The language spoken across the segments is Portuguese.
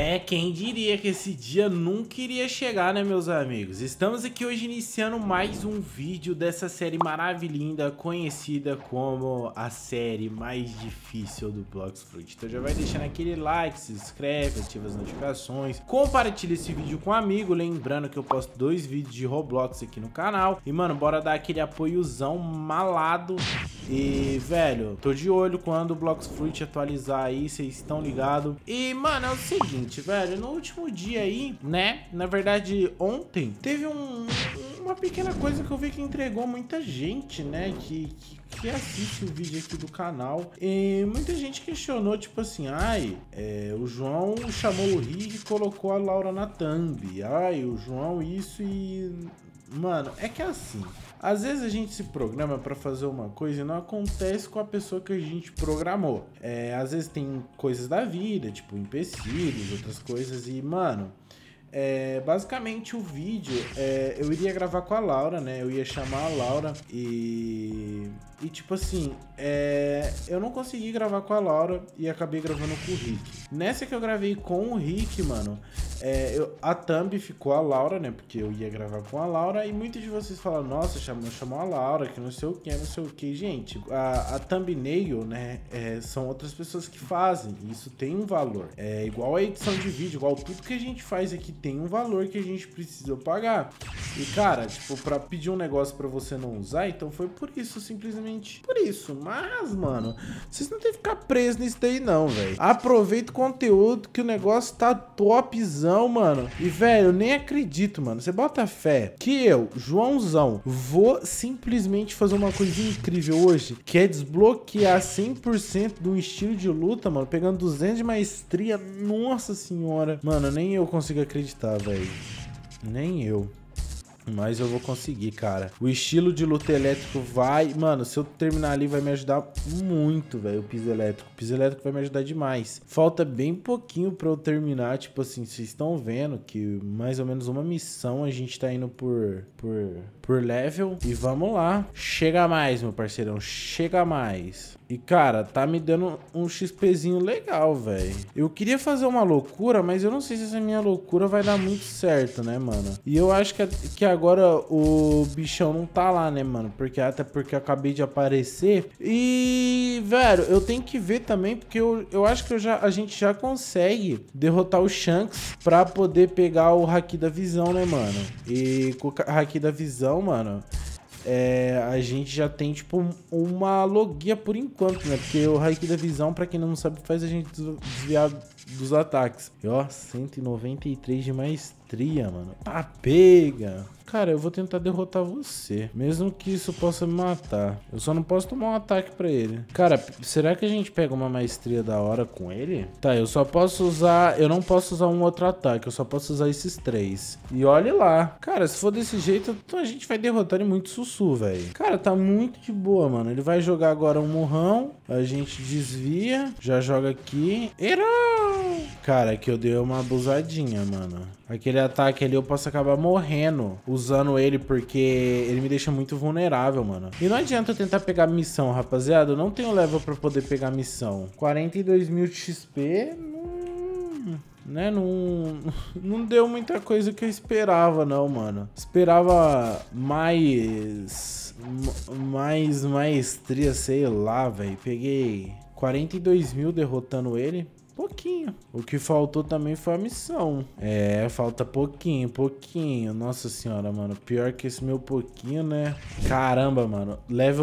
Quem diria que esse dia nunca iria chegar, né, meus amigos? Estamos aqui hoje iniciando mais um vídeo dessa série maravilhosa, conhecida como a série mais difícil do Blox Fruit. Então já vai deixando aquele like, se inscreve, ativa as notificações, compartilha esse vídeo com um amigo, lembrando que eu posto 2 vídeos de Roblox aqui no canal. E, mano, bora dar aquele apoiozão malado. E, velho, tô de olho quando o Blox Fruit atualizar aí, vocês estão ligados. E, mano, é o seguinte, velho, no último dia aí, né, na verdade ontem, teve uma pequena coisa que eu vi que entregou muita gente, né, que assiste o vídeo aqui do canal. E muita gente questionou, tipo assim, o João chamou o Rick e colocou a Laura na thumb. O João isso e... Mano, é que é assim, às vezes a gente se programa pra fazer uma coisa e não acontece com a pessoa que a gente programou. Às vezes tem coisas da vida, tipo empecilhos, outras coisas e, mano... basicamente o vídeo, eu iria gravar com a Laura, né? Eu ia chamar a Laura e tipo assim, eu não consegui gravar com a Laura e acabei gravando com o Rick. Nessa que eu gravei com o Rick, mano, a thumb ficou a Laura, né? Porque eu ia gravar com a Laura e muitos de vocês falam, nossa, chamou a Laura, que não sei o que, não sei o que. Gente, a thumbnail, né? São outras pessoas que fazem, e isso tem um valor. É igual a edição de vídeo, igual tudo que a gente faz aqui tem um valor que a gente precisa pagar. E, cara, tipo, pra pedir um negócio pra você não usar, então foi por isso, simplesmente por isso. Mas, mano, vocês não tem que ficar presos nisso daí não, velho. Aproveita o conteúdo que o negócio tá topzão, mano. E, velho, eu nem acredito, mano. Você bota fé que eu, Joãozão, vou simplesmente fazer uma coisa incrível hoje, que é desbloquear 100% de um estilo de luta, mano, pegando 200 de maestria. Nossa senhora. Mano, nem eu consigo acreditar, velho. Nem eu. Mas eu vou conseguir, cara. O estilo de luta elétrico vai... Mano, se eu terminar ali vai me ajudar muito, velho, o piso elétrico. O piso elétrico vai me ajudar demais. Falta bem pouquinho pra eu terminar. Tipo assim, vocês estão vendo que mais ou menos uma missão a gente tá indo por level. E vamos lá. Chega mais, meu parceirão. Chega mais. E, cara, tá me dando um XPzinho legal, velho. Eu queria fazer uma loucura, mas eu não sei se essa minha loucura vai dar muito certo, né, mano? E eu acho que agora o bichão não tá lá, né, mano? Até porque eu acabei de aparecer. E, velho, eu tenho que ver também, porque eu acho que a gente já consegue derrotar o Shanks pra poder pegar o Haki da Visão, né, mano? E com o Haki da Visão, mano... a gente já tem, tipo, uma logia por enquanto, né? Porque o Haki da Visão, pra quem não sabe, faz a gente desviar dos ataques. E, ó, 193 de maestria, mano. Tá, pega! Cara, eu vou tentar derrotar você, mesmo que isso possa me matar. Eu só não posso tomar um ataque pra ele. Cara, será que a gente pega uma maestria da hora com ele? Tá, eu só posso usar... Eu não posso usar um outro ataque, eu só posso usar esses 3. E olhe lá. Cara, se for desse jeito, então a gente vai derrotar ele muito sussu, velho. Cara, tá muito de boa, mano. Ele vai jogar agora um murrão. A gente desvia. Já joga aqui. Errou! Cara, aqui eu dei uma abusadinha, mano. Aquele ataque ali eu posso acabar morrendo usando ele, porque ele me deixa muito vulnerável, mano. E não adianta eu tentar pegar missão, rapaziada. Eu não tenho level pra poder pegar missão. 42 mil de XP... né, não deu muita coisa que eu esperava, não, mano. Esperava mais maestria, sei lá, velho. Peguei 42 mil derrotando ele. Pouquinho. O que faltou também foi a missão. Falta pouquinho. Nossa senhora, mano. Pior que esse meu pouquinho, né? Caramba, mano. Level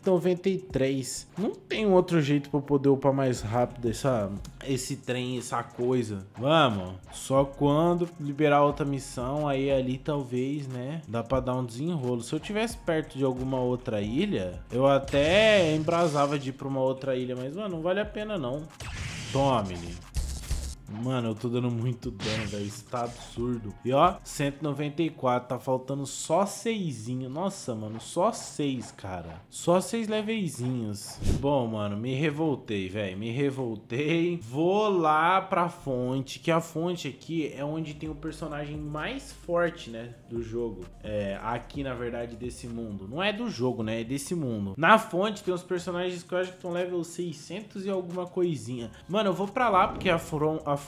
193. Não tem outro jeito pra eu poder upar mais rápido esse trem, essa coisa. Vamos. Só quando liberar outra missão, aí ali talvez, né? Dá pra dar um desenrolo. Se eu tivesse perto de alguma outra ilha, eu até embrasava de ir pra uma outra ilha. Mas, mano, não vale a pena, não. Tome-lhe. Mano, eu tô dando muito dano, velho. Isso tá absurdo. E ó, 194. Tá faltando só 6. Nossa, mano, só 6, cara. Só 6 levelzinhos. Bom, mano, me revoltei, velho. Me revoltei. Vou lá pra fonte. Que a fonte aqui é onde tem o personagem mais forte, né, do jogo. Aqui, na verdade, desse mundo. Não é do jogo, né? É desse mundo. Na fonte tem os personagens que eu acho que estão level 600 e alguma coisinha. Mano, eu vou pra lá porque a fonte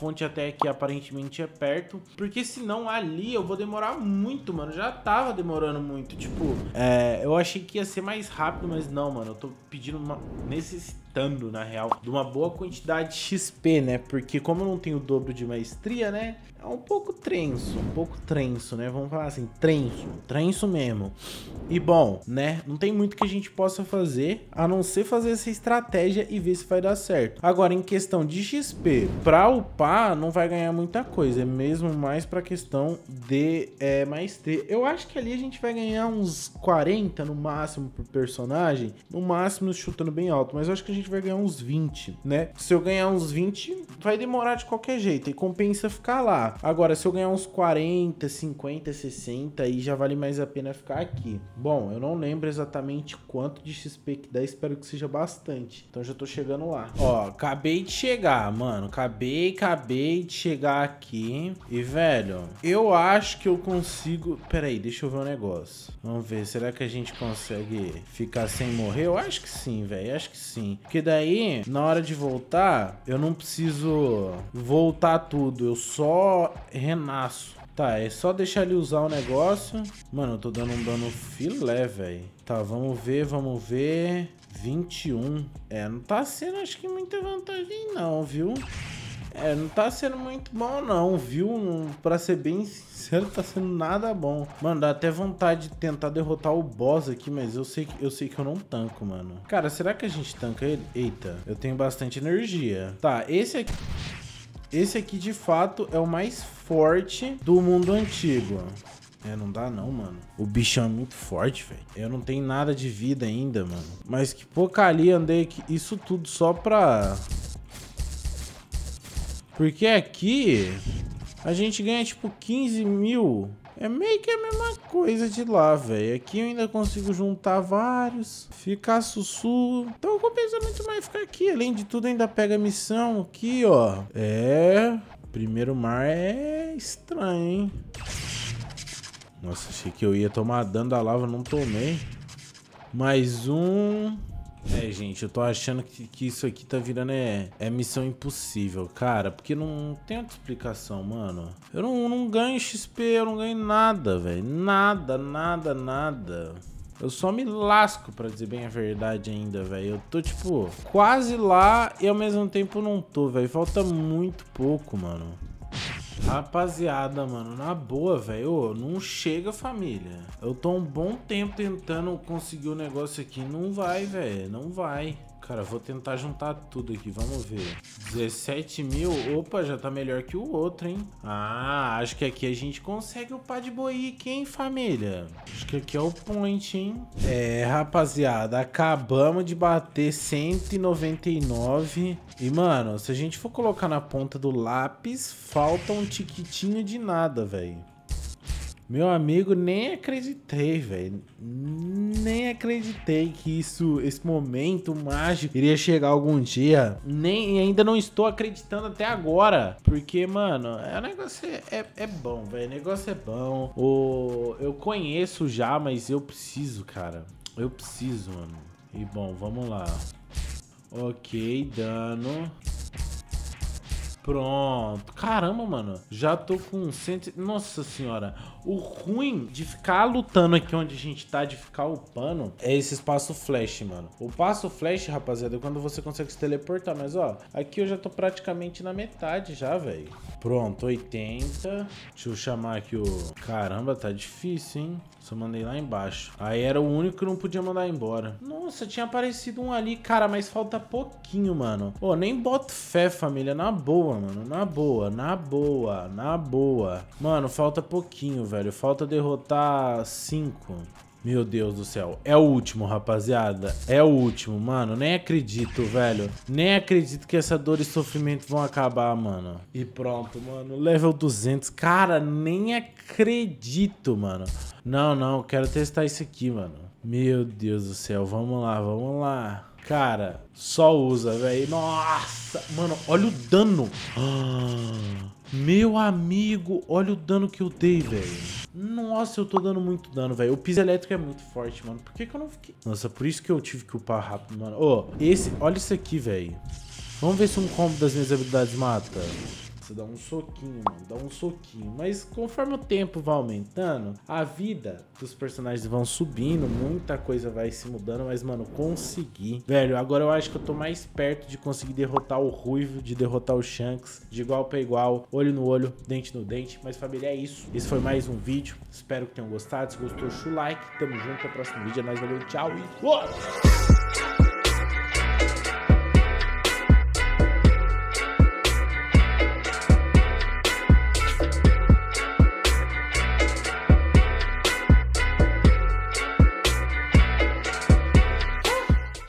fonte até aqui aparentemente é perto, porque senão ali eu vou demorar muito, mano. Já tava demorando muito, tipo, eu achei que ia ser mais rápido, mas não, mano. Eu tô pedindo necessitando, na real, de uma boa quantidade de XP, né? Porque como eu não tenho o dobro de maestria, né? É um pouco trenso, né? Vamos falar assim, trenso mesmo. E bom, né? Não tem muito que a gente possa fazer, a não ser fazer essa estratégia e ver se vai dar certo. Agora, em questão de XP, pra upar, não vai ganhar muita coisa. É mesmo mais pra questão de maestria. Eu acho que ali a gente vai ganhar uns 40 no máximo por personagem. No máximo, chutando bem alto. Mas eu acho que a gente vai ganhar uns 20, né? Se eu ganhar uns 20, vai demorar de qualquer jeito. E compensa ficar lá. Agora, se eu ganhar uns 40, 50, 60, aí já vale mais a pena ficar aqui. Bom, eu não lembro exatamente quanto de XP que dá, espero que seja bastante. Então já tô chegando lá. Ó, acabei de chegar, mano. Acabei de chegar aqui. E, velho, eu acho que eu consigo... Pera aí, deixa eu ver um negócio. Vamos ver, será que a gente consegue ficar sem morrer? Eu acho que sim, velho, acho que sim. Porque daí, na hora de voltar, eu não preciso voltar tudo. Eu só renasço. Tá, é só deixar ele usar o negócio. Mano, eu tô dando um dano filé, velho. Tá, vamos ver. 21. Não tá sendo, acho que, muita vantagem não, viu? Não tá sendo muito bom não, viu? Pra ser bem sincero, tá sendo nada bom. Mano, dá até vontade de tentar derrotar o boss aqui, mas eu sei que eu não tanco, mano. Cara, será que a gente tanca ele? Eita, eu tenho bastante energia. Tá, esse aqui de fato é o mais forte do mundo antigo. Não dá não, mano. O bichão é muito forte, velho. Eu não tenho nada de vida ainda, mano. Mas que porcaria, andei aqui. Isso tudo só pra... Porque aqui a gente ganha tipo 15 mil. É meio que a mesma coisa de lá, velho. Aqui eu ainda consigo juntar vários, ficar sussurro. Então compensa muito mais ficar aqui. Além de tudo, ainda pega a missão aqui, ó. Primeiro mar é estranho, hein? Nossa, achei que eu ia tomar dano da lava, não tomei. Mais um... gente, eu tô achando que isso aqui tá virando missão impossível, cara. Porque não tem outra explicação, mano. Eu não ganho XP, eu não ganho nada, velho. Nada. Eu só me lasco, pra dizer bem a verdade ainda, velho. Eu tô, tipo, quase lá e ao mesmo tempo não tô, velho. Falta muito pouco, mano. Rapaziada, mano, na boa, velho, não chega, família. Eu tô um bom tempo tentando conseguir o negócio aqui. Não vai, velho, não vai. Cara, vou tentar juntar tudo aqui, vamos ver. 17 mil, opa, já tá melhor que o outro, hein? Ah, acho que aqui a gente consegue upar de boique, hein, família? Acho que aqui é o point, hein? Rapaziada, acabamos de bater 199. E, mano, se a gente for colocar na ponta do lápis, falta um tiquitinho de nada, velho. Meu amigo, nem acreditei, velho. Nem acreditei que esse momento mágico iria chegar algum dia. Ainda não estou acreditando até agora. Porque, mano, o negócio é bom, velho. O negócio é bom. Eu conheço já, mas eu preciso, cara. Eu preciso, mano. E, bom, vamos lá. Ok, dano. Pronto. Caramba, mano. Já tô com 100... Nossa senhora. O ruim de ficar lutando aqui onde a gente tá, de ficar upando, é esse espaço flash, mano. O passo flash, rapaziada, é quando você consegue se teleportar. Mas, ó, aqui eu já tô praticamente na metade já, velho. Pronto, 80. Deixa eu chamar aqui o... Caramba, tá difícil, hein? Só mandei lá embaixo. Aí era o único que não podia mandar embora. Nossa, tinha aparecido um ali, cara, mas falta pouquinho, mano. Pô, nem boto fé, família. Na boa, mano. Na boa. Mano, falta pouquinho, velho. Falta derrotar 5. Meu Deus do céu. É o último, rapaziada. É o último, mano. Nem acredito, velho. Nem acredito que essa dor e sofrimento vão acabar, mano. E pronto, mano. Level 200. Cara, nem acredito, mano. Não. Quero testar isso aqui, mano. Meu Deus do céu. Vamos lá. Cara, só usa, velho. Nossa. Mano, olha o dano. Meu amigo, olha o dano que eu dei, velho. Nossa, eu tô dando muito dano, velho. O piso elétrico é muito forte, mano. Por que eu não fiquei... Nossa, por isso que eu tive que upar rápido, mano. Olha isso aqui, velho. Vamos ver se um combo das minhas habilidades mata. Você dá um soquinho, mano, dá um soquinho. Mas conforme o tempo vai aumentando, a vida dos personagens vão subindo, muita coisa vai se mudando, mas, mano, consegui. Velho, agora eu acho que eu tô mais perto de conseguir derrotar o Ruivo, de derrotar o Shanks, de igual pra igual, olho no olho, dente no dente. Mas, família, é isso. Esse foi mais um vídeo. Espero que tenham gostado. Se gostou, deixa o like. Tamo junto. Até o próximo vídeo. É nóis, valeu, tchau e...